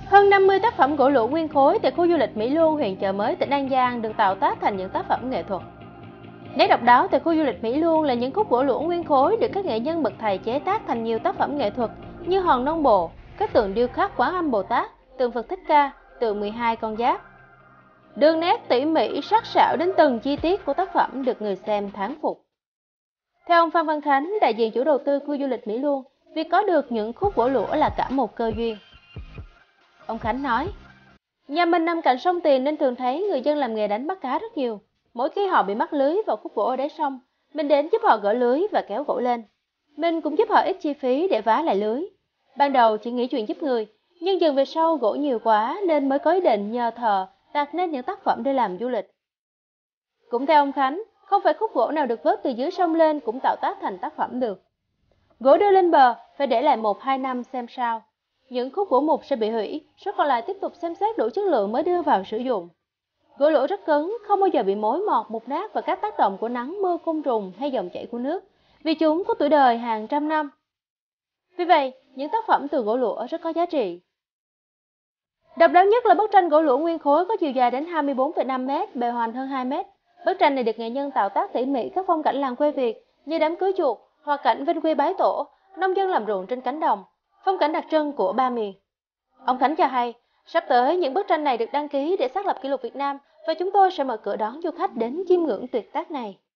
Hơn 50 tác phẩm gỗ lũa nguyên khối tại khu du lịch Mỹ Luông, huyện Chợ Mới, tỉnh An Giang được tạo tác thành những tác phẩm nghệ thuật. Nét độc đáo tại khu du lịch Mỹ Luông là những khúc gỗ lũa nguyên khối được các nghệ nhân bậc thầy chế tác thành nhiều tác phẩm nghệ thuật như hòn non bộ, các tượng điêu khắc Quán Âm Bồ Tát, tượng Phật Thích Ca, tượng 12 con giáp. Đường nét tỉ mỉ, sắc sảo đến từng chi tiết của tác phẩm được người xem thán phục. Theo ông Phan Văn Khánh, đại diện chủ đầu tư khu du lịch Mỹ Luông, việc có được những khúc gỗ lũa là cả một cơ duyên. Ông Khánh nói, nhà mình nằm cạnh sông Tiền nên thường thấy người dân làm nghề đánh bắt cá rất nhiều. Mỗi khi họ bị mắc lưới vào khúc gỗ ở đáy sông, mình đến giúp họ gỡ lưới và kéo gỗ lên. Mình cũng giúp họ ít chi phí để vá lại lưới. Ban đầu chỉ nghĩ chuyện giúp người, nhưng dần về sau gỗ nhiều quá nên mới có ý định nhờ thợ đặt nên những tác phẩm để làm du lịch. Cũng theo ông Khánh, không phải khúc gỗ nào được vớt từ dưới sông lên cũng tạo tác thành tác phẩm được. Gỗ đưa lên bờ phải để lại 1-2 năm xem sao. Những khúc gỗ mục sẽ bị hủy, số còn lại tiếp tục xem xét đủ chất lượng mới đưa vào sử dụng. Gỗ lũa rất cứng, không bao giờ bị mối mọt, mục nát và các tác động của nắng, mưa, côn trùng hay dòng chảy của nước, vì chúng có tuổi đời hàng trăm năm. Vì vậy, những tác phẩm từ gỗ lũa rất có giá trị. Độc đáo nhất là bức tranh gỗ lũa nguyên khối có chiều dài đến 24,5 m, bề hoành hơn 2 m. Bức tranh này được nghệ nhân tạo tác tỉ mỉ các phong cảnh làng quê Việt như đám cưới chuột, hoa cảnh vinh quy bái tổ, nông dân làm ruộng trên cánh đồng, phong cảnh đặc trưng của ba miền. Ông Khánh cho hay, sắp tới những bức tranh này được đăng ký để xác lập kỷ lục Việt Nam và chúng tôi sẽ mở cửa đón du khách đến chiêm ngưỡng tuyệt tác này.